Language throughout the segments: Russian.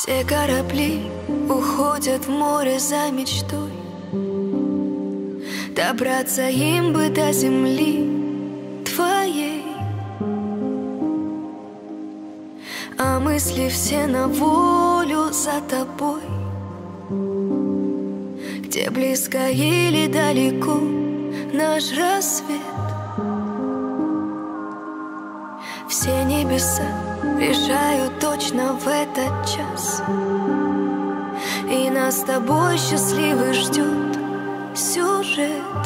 Все корабли уходят в море за мечтой. Добраться им бы до земли твоей. А мысли все на волю за тобой. Где близко или далеко наш рассвет. Все небеса решают точно в этот час. И нас с тобой счастливый ждет сюжет.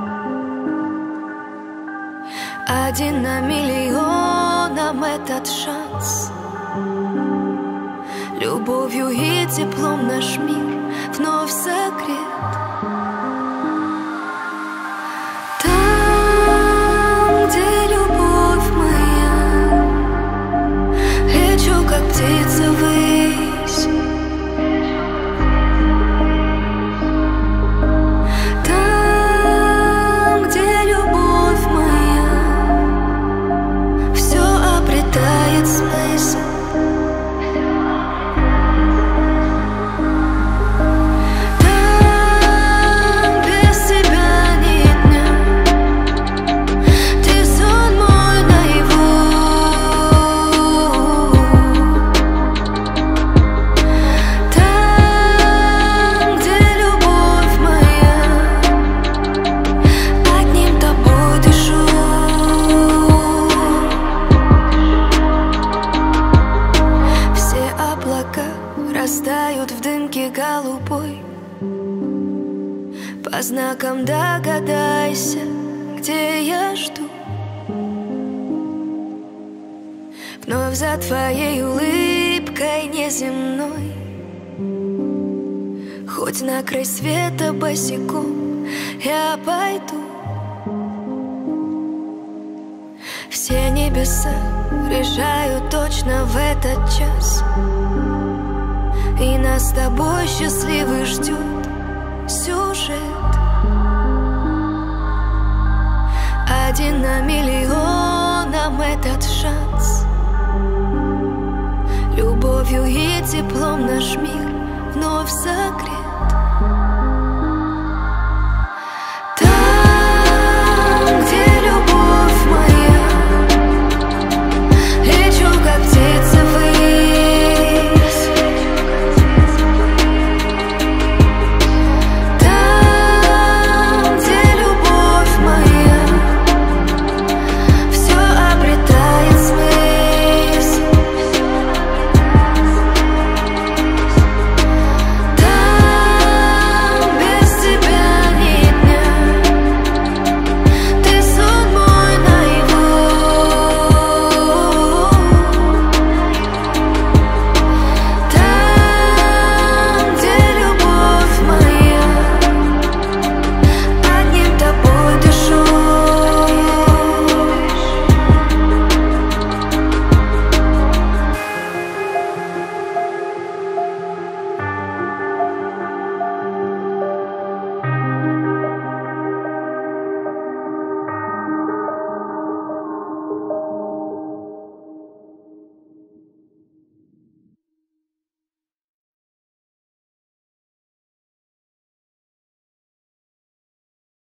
Один на миллион нам этот шанс. Любовью и теплом наш мир вновь согрет. Там, где любовь моя, лечу, как птица ввысь. Там, где любовь моя, все обретает смысл. Растают в дымке голубой. По знакам догадайся, где я жду. Вновь за твоей улыбкой неземной. Хоть на край света босиком я пойду. Все небеса решают точно в этот час. И нас с тобой счастливый ждет сюжет. Один на миллион нам этот шанс. Любовью и теплом наш мир вновь согрет.